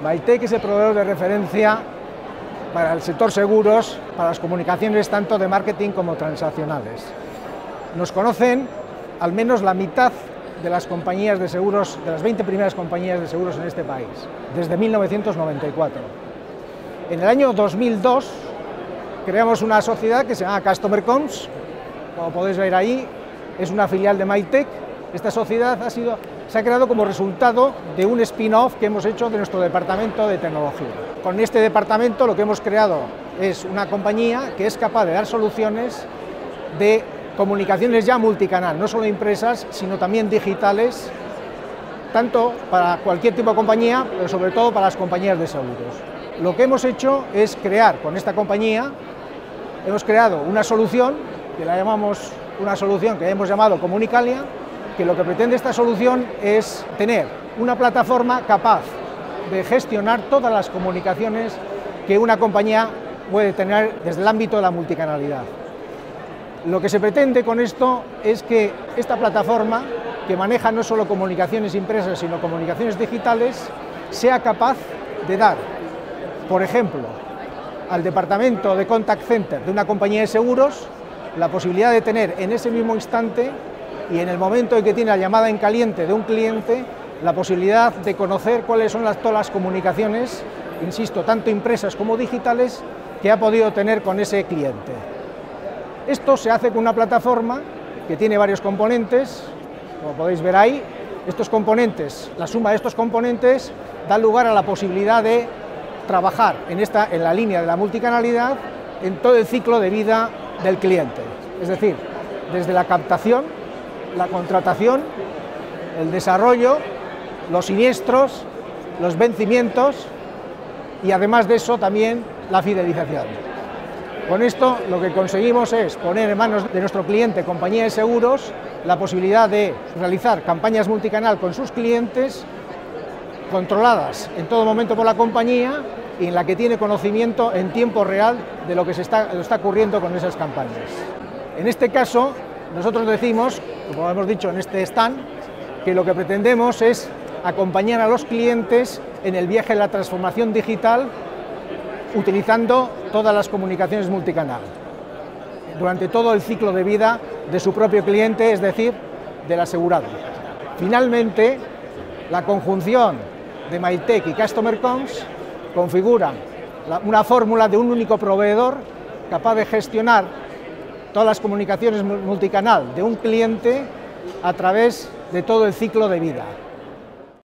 Maitec es el proveedor de referencia para el sector seguros, para las comunicaciones tanto de marketing como transaccionales. Nos conocen al menos la mitad de las compañías de seguros, de las 20 primeras compañías de seguros en este país, desde 1994. En el año 2002 creamos una sociedad que se llama Customer Comms, como podéis ver ahí, es una filial de Maitec. Esta sociedad se ha creado como resultado de un spin-off que hemos hecho de nuestro departamento de tecnología. Con este departamento lo que hemos creado es una compañía que es capaz de dar soluciones de comunicaciones ya multicanal, no solo impresas, sino también digitales, tanto para cualquier tipo de compañía, pero sobre todo para las compañías de seguros. Lo que hemos hecho es crear con esta compañía, hemos creado una solución que la llamamos una solución que hemos llamado Comunicalia, que lo que pretende esta solución es tener una plataforma capaz de gestionar todas las comunicaciones que una compañía puede tener desde el ámbito de la multicanalidad. Lo que se pretende con esto es que esta plataforma, que maneja no solo comunicaciones impresas, sino comunicaciones digitales, sea capaz de dar, por ejemplo, al departamento de contact center de una compañía de seguros, la posibilidad de tener en ese mismo instante y en el momento en que tiene la llamada en caliente de un cliente, la posibilidad de conocer cuáles son todas las comunicaciones, insisto, tanto impresas como digitales, que ha podido tener con ese cliente. Esto se hace con una plataforma que tiene varios componentes, como podéis ver ahí. Estos componentes, la suma de estos componentes da lugar a la posibilidad de trabajar en la línea de la multicanalidad en todo el ciclo de vida del cliente, es decir, desde la captación, la contratación, el desarrollo, los siniestros, los vencimientos y además de eso también la fidelización. Con esto lo que conseguimos es poner en manos de nuestro cliente, compañía de seguros, la posibilidad de realizar campañas multicanal con sus clientes, controladas en todo momento por la compañía y en la que tiene conocimiento en tiempo real de lo que está ocurriendo con esas campañas. En este caso, nosotros decimos, como hemos dicho en este stand, que lo que pretendemos es acompañar a los clientes en el viaje de la transformación digital utilizando todas las comunicaciones multicanal, durante todo el ciclo de vida de su propio cliente, es decir, del asegurado. Finalmente, la conjunción de Maitec y Customer Comms configura una fórmula de un único proveedor capaz de gestionar todas las comunicaciones multicanal de un cliente a través de todo el ciclo de vida.